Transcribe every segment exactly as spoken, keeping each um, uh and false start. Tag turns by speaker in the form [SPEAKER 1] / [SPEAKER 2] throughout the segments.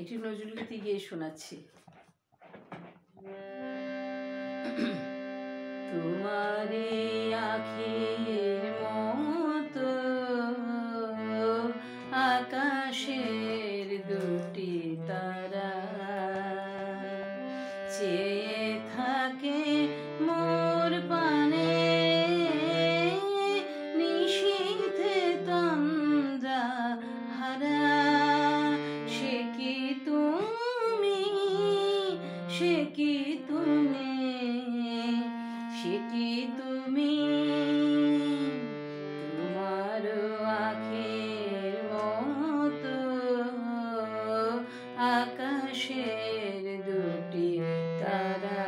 [SPEAKER 1] একটি নজরুল গীতি গিয়ে শোনাচ্ছি। তোমারে আখির মতো আকাশের দুটি তারা চেয়ে থাকে মোর পানে নিশীথে তন্দ্রা হারা। সে কি তুমি, সে কি তুমি, সে কি তুমি, তোমার আখির মতো আকাশের দুটি তারা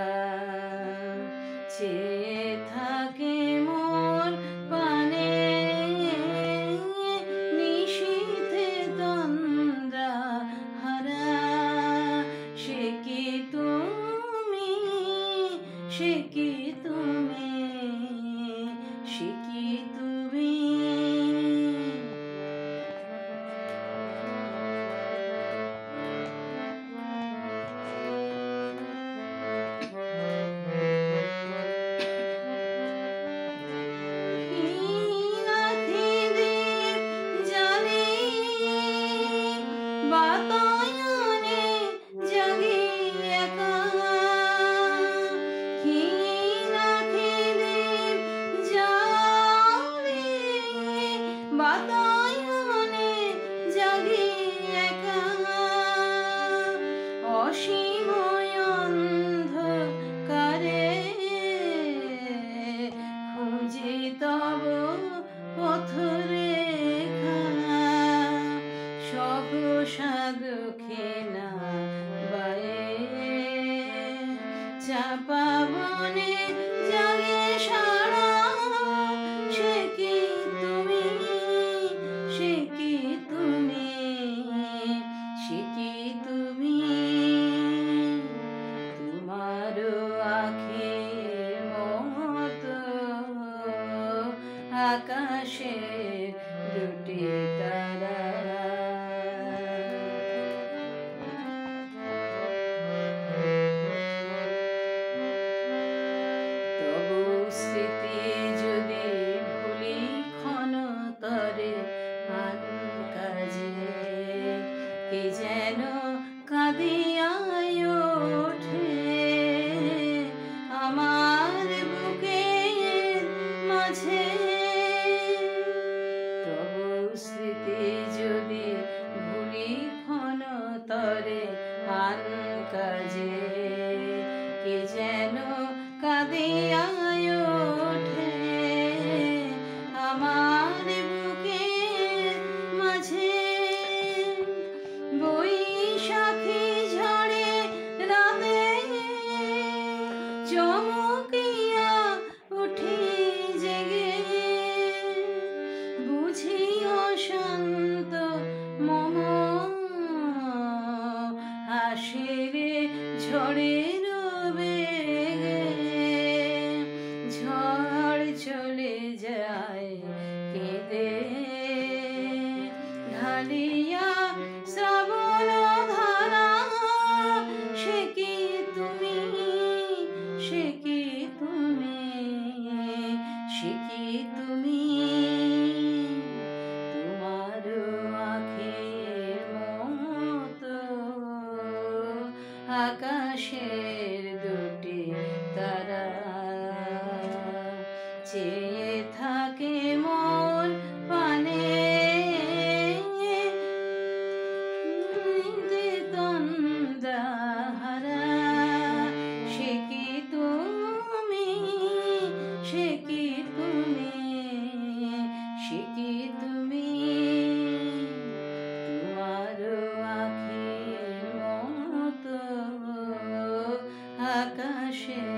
[SPEAKER 1] চেয়ে থাকে মোর পানে নিশীথে তন্দ্রা হারা। সে কি তুমি, সে কি তুমি, সে কি তুমি। বাতায়নে জাগি একা, বাতায়নে জাগি একা অসীম অন্ধকারে খুঁজি তব পথরেখা। সহসা দুঃখে না বায়ে চাপা বনে জাগে সারা। সে কি তুমি, সে কি তুমি, সে কি তুমি, তোমার আখির মতো আকাশের দুটি তারা। তবু স্মৃতি যদি ভুলি ক্ষণতরে আন কাজে কে যেন কাঁদিয়ায় ওঠে আমার বুকের মাঝে। তবু স্মৃতি যদি ভুলি ক্ষণতরে আন কাজে কে যেন কাঁদিয়ায় ওঠে আমার বুকের মাঝে। বৈশাখী ঝড়ে রাতে চমকিয়া উঠি জেগে বুঝি অশান্ত মম আসে রে ঝড়ের বেগে। ঝড় চলে যায় কেঁদে ঢালিয়া শ্রাবণ ধারা। সে কি তুমি, সে কি তুমি, সে কি তুমি, তোমার আখির মতো আকাশের দুটি তারা চেয়ে থাকে মোর পানে তন্দ্রা হারা। সে কি তুমি, সে কি তুমি, সে কি তুমি, তোমার আখির মতো আকাশে